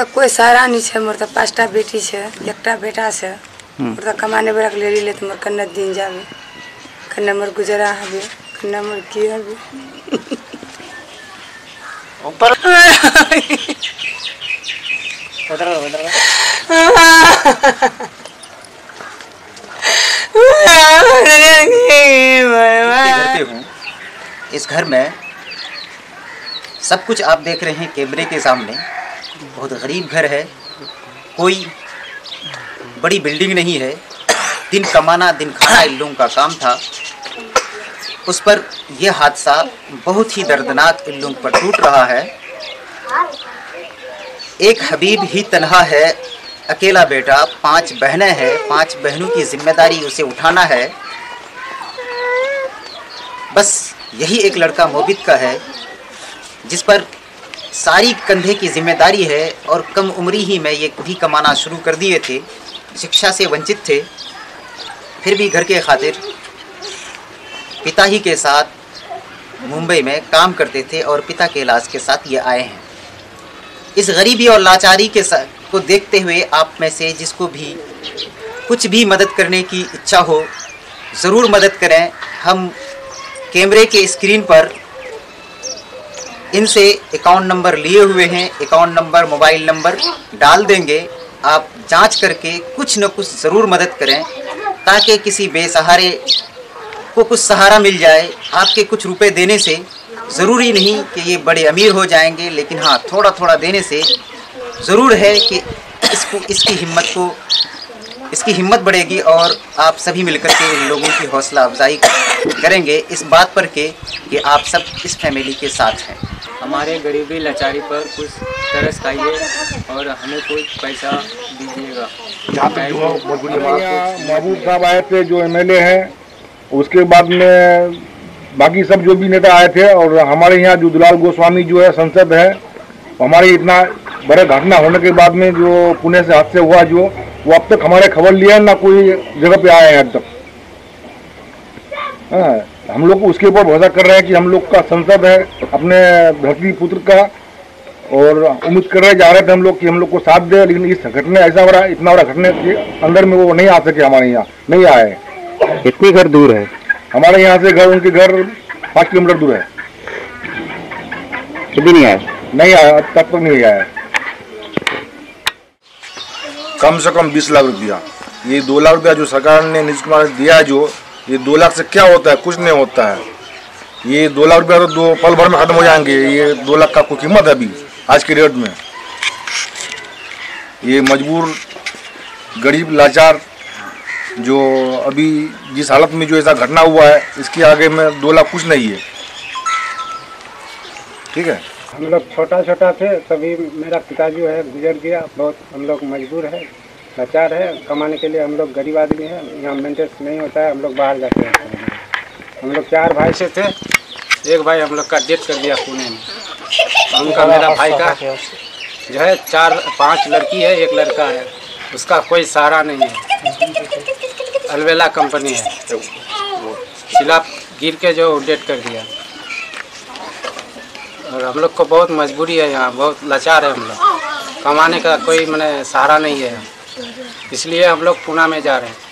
तो कोई सहारा नहीं है। मोर तो 5टा बेटी है, 1टा बेटा है। मोर तो कमाने बड़ा ले ले तो मोर कन्ना दिन जावे, कन्ना मोर गुजरा हवे, कन्ना मोर की हवे। ऊपर इस घर में सब कुछ आप देख रहे हैं कैमरे के सामने। बहुत गरीब घर है, कोई बड़ी बिल्डिंग नहीं है। दिन कमाना दिन खाना इन लोगों का काम था। उस पर यह हादसा बहुत ही दर्दनाक इन लोगों पर टूट रहा है। एक हबीब ही तन्हा है, अकेला बेटा, 5 बहनें हैं। 5 बहनों की जिम्मेदारी उसे उठाना है। बस यही एक लड़का मोबित का है जिस पर सारी कंधे की जिम्मेदारी है। और कम उम्री ही में ये खुद ही कमाना शुरू कर दिए थे, शिक्षा से वंचित थे, फिर भी घर के खातिर पिता ही के साथ मुंबई में काम करते थे और पिता के इलाज के साथ ये आए हैं। इस गरीबी और लाचारी के को देखते हुए आप में से जिसको भी कुछ भी मदद करने की इच्छा हो, ज़रूर मदद करें। हम कैमरे के स्क्रीन पर इनसे अकाउंट नंबर लिए हुए हैं, अकाउंट नंबर मोबाइल नंबर डाल देंगे। आप जांच करके कुछ न कुछ ज़रूर मदद करें ताकि किसी बेसहारे को कुछ सहारा मिल जाए। आपके कुछ रुपए देने से ज़रूरी नहीं कि ये बड़े अमीर हो जाएंगे, लेकिन हाँ, थोड़ा थोड़ा देने से ज़रूर है कि इसकी हिम्मत बढ़ेगी और आप सभी मिलकर के इन लोगों की हौसला अफजाई करेंगे इस बात पर कि आप सब इस फैमिली के साथ हैं। हमारे गरीबी लाचारी पर कुछ तरस खाइए और हमें कुछ पैसा दीजिएगा। यहाँ पे महबूब साहब आए थे जो MLA हैं, उसके बाद में बाकी सब जो भी नेता आए थे। और हमारे यहाँ जो दुलाल गोस्वामी जो है सांसद है, हमारे इतना बड़े घटना होने के बाद में जो पुणे से हादसे हुआ जो, वो अब तक हमारे खबर लिया ना कोई जगह पे आए हैं अब तक। हम लोग उसके ऊपर भरोसा कर रहे हैं कि हम लोग का सांसद है अपने धरती पुत्र का, और उम्मीद कर रहे जा रहे थे हम लोग कि हम लोग को साथ दे। लेकिन इस घटने ऐसा बड़ा इतना बड़ा घटने के अंदर में वो नहीं आ सके, हमारे यहाँ नहीं आए। कितनी घर दूर है हमारे यहाँ से? उनके घर 5 किलोमीटर दूर है। कभी नहीं आया? नहीं आया, तब तक नहीं आया। कम से कम 20 लाख रुपया। ये 2 लाख रुपया जो सरकार ने नीतीश कुमार ने दिया है, जो ये 2 लाख से क्या होता है? कुछ नहीं होता है। ये 2 लाख रुपया तो 2 पल भर में खत्म हो जाएंगे। ये 2 लाख का कोई कीमत है अभी आज के रेट में? ये मजबूर गरीब लाचार जो अभी जिस हालत में जो ऐसा घटना हुआ है, इसके आगे में 2 लाख कुछ नहीं है। ठीक है, हम लोग छोटा छोटा थे तभी मेरा पिताजी है गुजर गया। बहुत हम लोग मजबूर है, लाचार है। कमाने के लिए हम लोग गरीब आदमी हैं, यहाँ मेंटेनेंस नहीं होता है, हम लोग बाहर जाते हैं। हम लोग 4 भाई से थे, एक भाई हम लोग का डेथ कर दिया पुणे में। उनका मेरा भाई का जो है 4-5 लड़की है, 1 लड़का है। उसका कोई सहारा नहीं है। अलवेला कंपनी है, सिला गिर के जो डेथ कर दिया। और हम लोग को बहुत मजबूरी है, यहाँ बहुत लाचार है हम लोग। कमाने का कोई सहारा नहीं है, इसलिए हम लोग पुणे में जा रहे हैं।